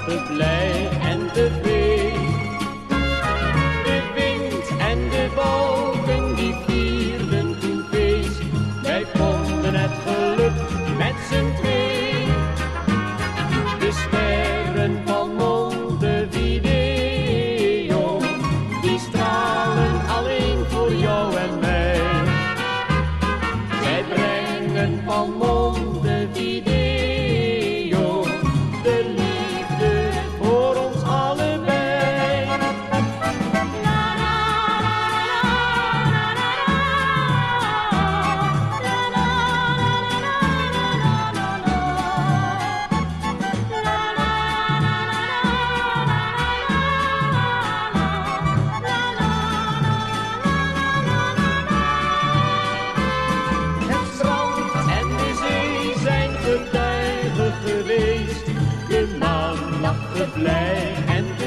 lachten blij en tevreden. De wind en de wolken die vierden toen feest. Wij vonden het geluk met z'n twee. De sterren van Montevideo, die stralen alleen voor jou en mij. Wij brengen van Montevideo de liefde voor ons allebei. Het strand en de zee zijn getuigen geweest. De maan lachte blij en